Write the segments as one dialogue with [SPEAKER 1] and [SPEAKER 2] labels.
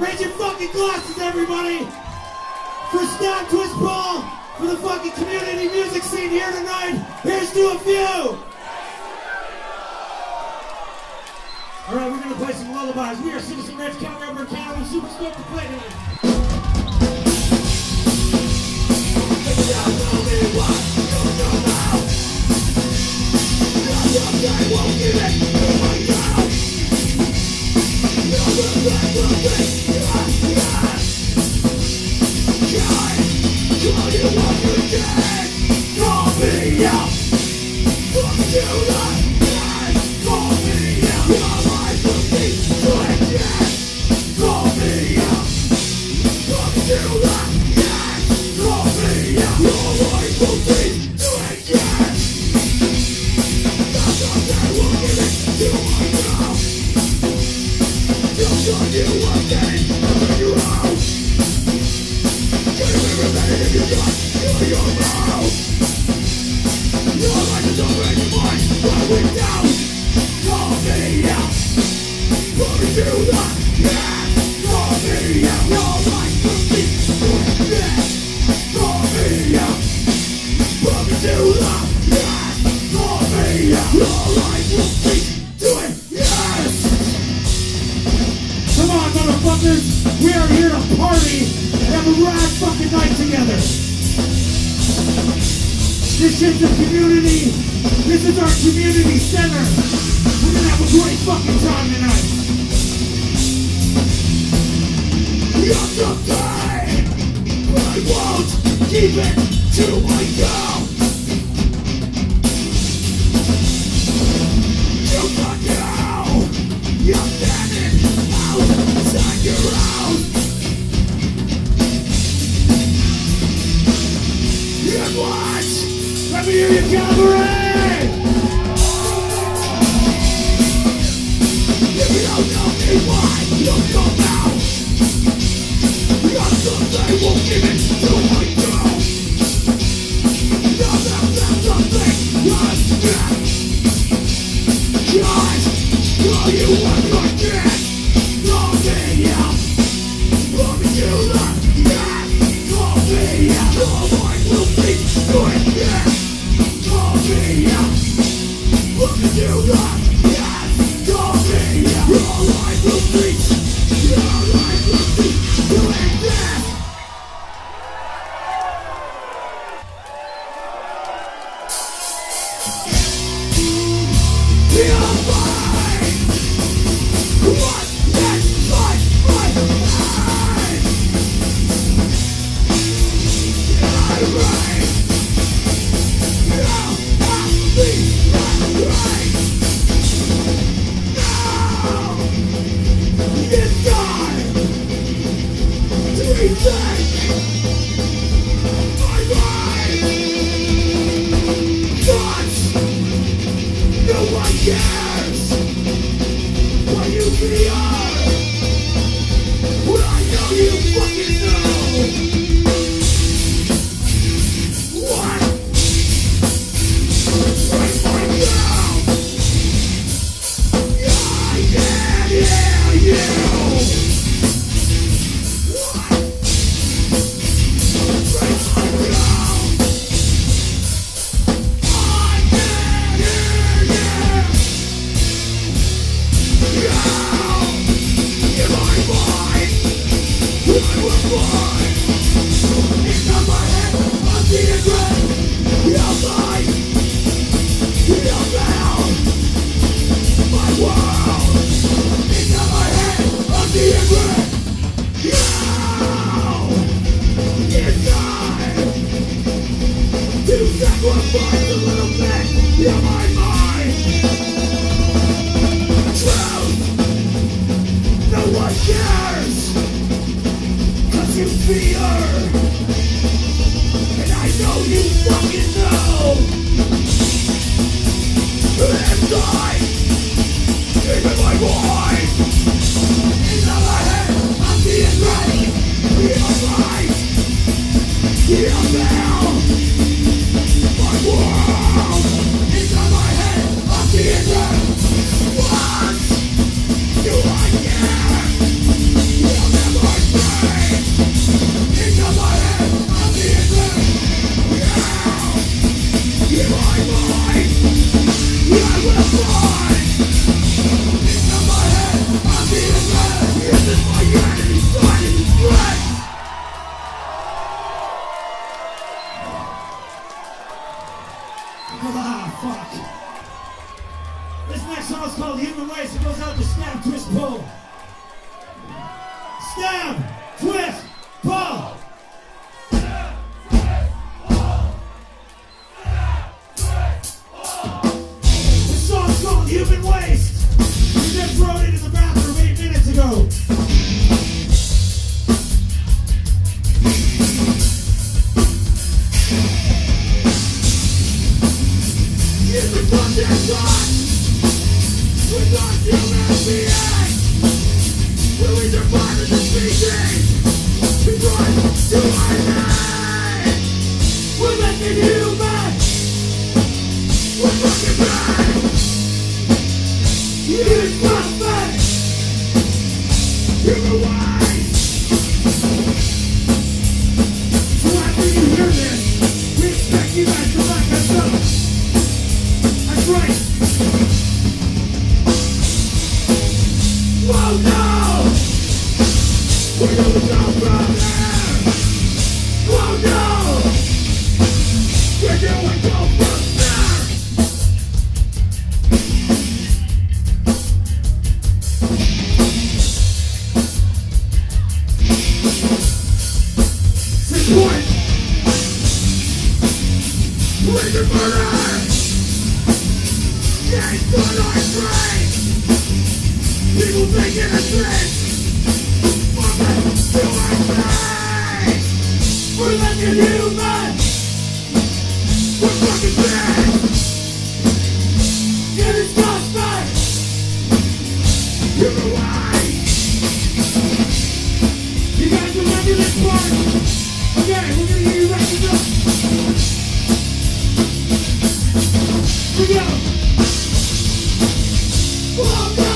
[SPEAKER 1] Raise your fucking glasses, everybody! For Stab.Twist.Pull, for the fucking community music scene here tonight, here's to a few! Alright, we're gonna play some lullabies. We are Citizen Reds, Calgary Beer Core. We're super stoked to play tonight. Won't give it to my girl. You're the best of me. Call you what you did. Call me out. Fuck you that. Call me out. Your life will be so again. Call me out. Fuck you that. Call me out. Your life will be so again. Show you one day, when you're out. Can you remember that if you got your mouth? Your life is already mine, going down. Call me out. Call me to the end. Call me out. Your life will be going dead. Call me out. Call me to the end. Call me out. Your life will be doing yes. Come on, motherfuckers! We are here to party and have a rad fucking night together! This shit's a community! This is our community center! We're gonna have a great fucking time tonight! Someday, I won't keep it to myself! You got now! You're standing outside your house. And watch! Let me hear you, Calgary! If you don't know me, why? You'll come out. Someday won't give it to my girl. Something was dead. Just call you what you did. Call me out. Call me to the end. Call me out. Your life will be doing this. Call me out. Call me to the end. Call me out. Your life will be. Your life will be doing this. We are fine. What is my life? I rise.
[SPEAKER 2] Stab.Twist.Pull. Stab.Twist.Pull. This song's called Human Waste. We just wrote it in the bathroom 8 minutes ago. It's a fucking song. We're not human beings. Will we survive as a species? We run to our name. We're making human. We're fucking bad. Human conflict. Human waste. So after you hear this, we expect you guys to like us up. That's right. Oh no! We're gonna go from there! Oh no! We're gonna go from there! Support! Laser murder! Gangs on our streets! People taking a drink. Woman to our face. We're making human. We're fucking bad. Get it stopped back. Human waste. You guys remember this part? Okay, we're gonna hear you right to go. Here we go. Oh no!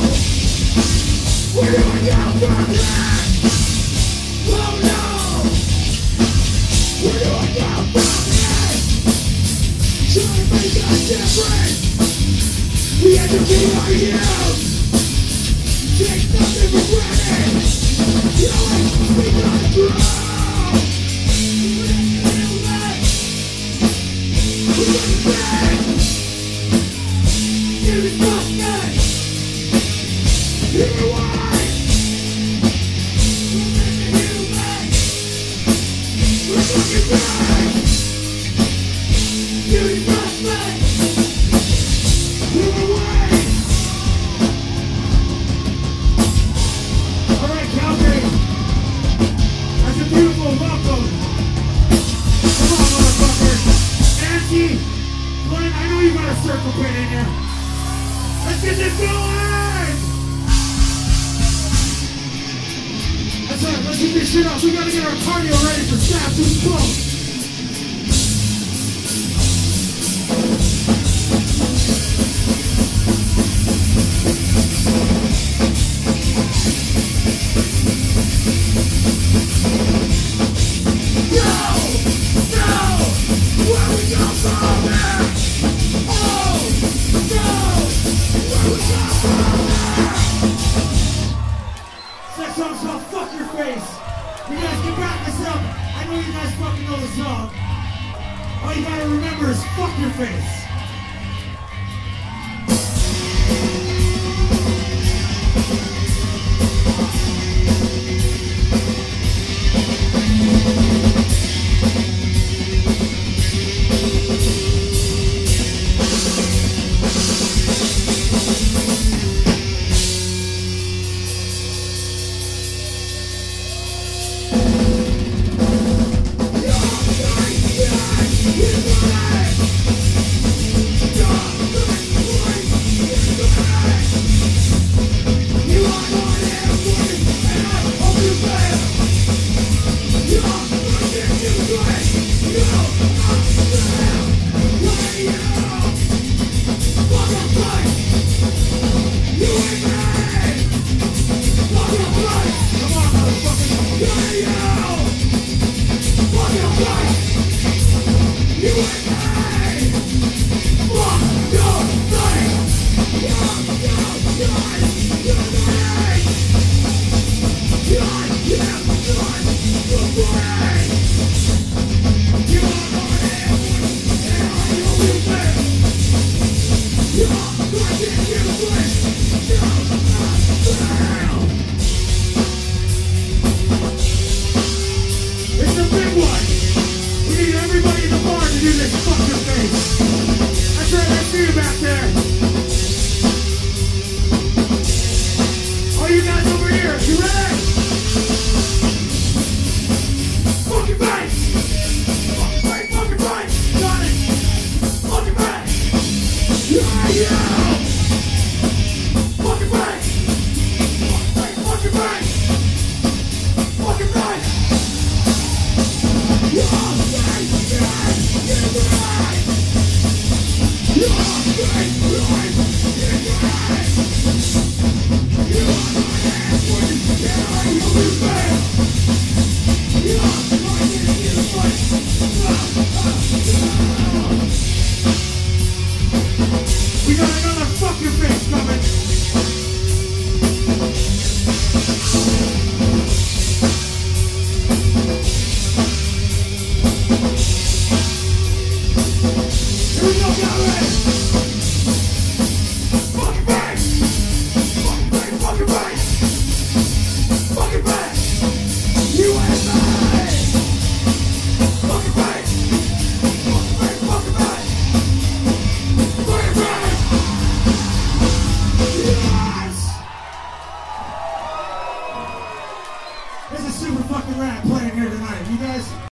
[SPEAKER 2] We're doing out from there! Oh no! We're doing out from there! Trying to make us different! We had to be our youth! Take nothing for granted! Yelling, we got through! We're looking back! Give it back! Give it away! Fucking back! Give it back! Give it away! Alright, Calgary. That's a beautiful welcome. Come on, motherfucker. Angie, Glenn, I know you got a circle pin in you. Let's get this going! That's right, let's get this shit up. We gotta get our cardio ready for Stab.Twist.Pull. No! No! Where we go from there? Oh! No! Where we go from there? That song's called Fuck Your Face. You guys can back this up. I know you guys fucking know the song. All you gotta remember is fuck your face. This is super fucking rad playing here tonight. You guys